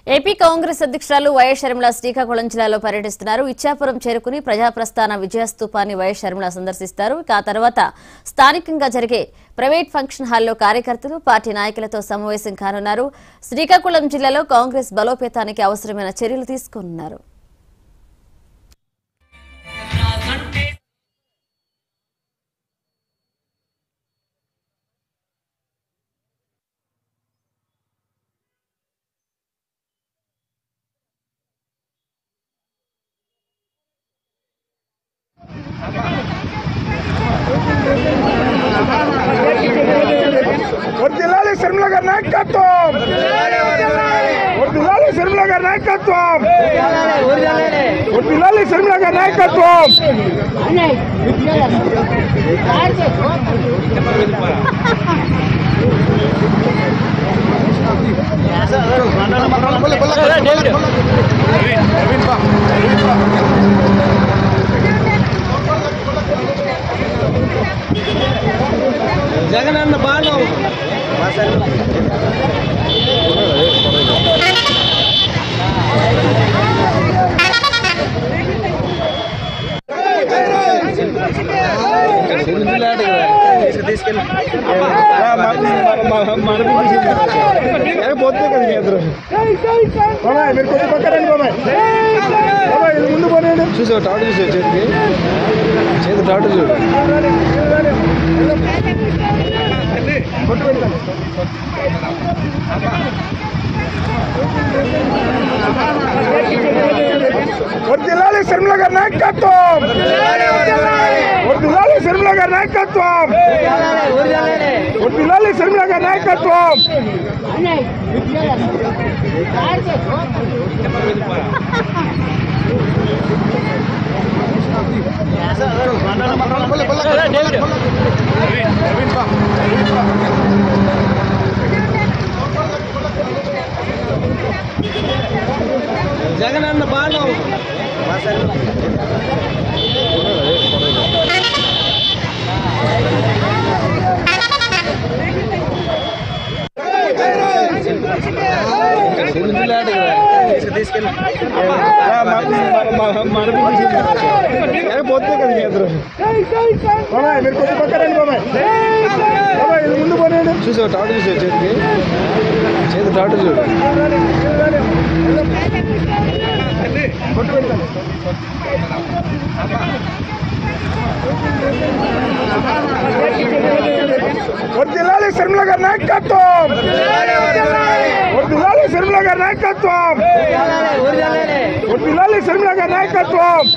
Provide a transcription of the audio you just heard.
AP Congress అధ్యక్షురాలు YS Sharmila Srikakulam జిల్లాలో పర్యటిస్తున్నారు. ఇచ్చాపురం చేరుకుని ప్రజాప్రస్థాన విజయస్తూపాన్ని వైఎస్ షర్మిల సందర్శిస్తారు. ఆ తర్వాత స్థానికంగా జరిగే ప్రైవేట్ ఫంక్షన్ హాల్లో కార్యకర్తలు, పార్టీ నాయకులతో సమావేశం కానున్నారు. శ్రీకాకుళం జిల్లాలో కాంగ్రెస్ బలోపేతానికి అవసరమైన చర్యలు తీసుకోనున్నారు. వర్ధిల్లాలి షర్మిల గారి నాయకత్వం, వర్ధిల్లాలి షర్మిల గారి నాయకత్వం, వర్ధిల్లాలి షర్మిల గారి నాయకత్వం. జగనన్న బాణం పోతే కదా ఇద్దరు మీరు కొంచెం పక్కరండి బాబాయ్, ఇది ముందు పోనీ. చూసావు టాటు చూసావు చేతి టాటు చూడు. వర్ధిల్లాలి షర్మిల గారి నాయకత్వం, వర్ధిల్లాలి షర్మిల గారి నాయకత్వం, వర్ధిల్లాలి షర్మిల గారి నాయకత్వం. జగనన్న బాణం పోతే కదా ఇద్దరు మీరు కొంచెం పక్కరండి బాబాయ్, ఇది ముందు పోనీ. చూసావు టాటు చూసావు చేతి టాటు చూడు. వర్ధిల్లాలి షర్మిల గారి నాయకత్వం, వర్ధిల్లాలి షర్మిల గారి నాయకత్వం, వర్ధిల్లాలి షర్మిల గారి నాయకత్వం.